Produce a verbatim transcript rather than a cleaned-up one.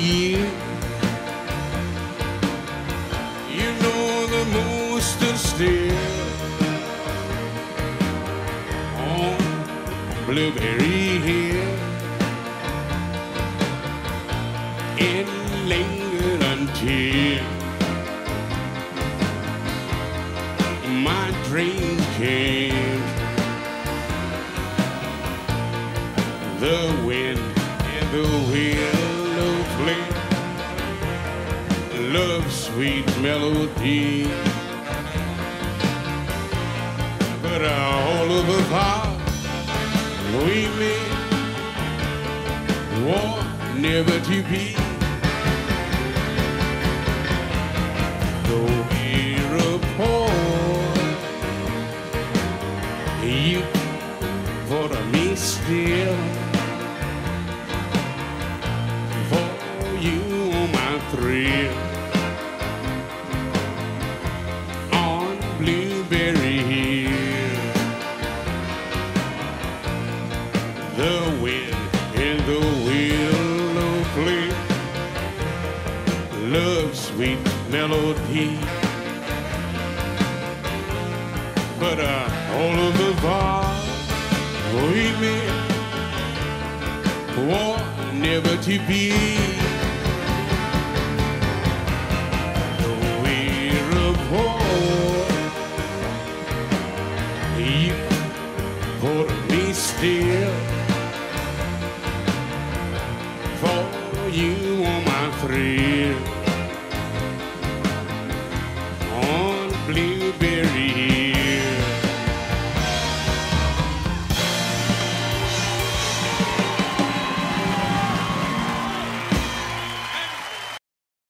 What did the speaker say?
year. You know the most is still on Blueberry Hill. It lingered until my dream came. The wind and the willow flame, love's sweet melody. But all of the thoughts we made war never to be. Though we're apart, you thought of me still. For you are my thrill on Blueberry Hill. The wind and the willow play love's sweet melody. But uh, all of the thoughts we made war never to be. Though we're apart, you thought of me still. For you are my thrill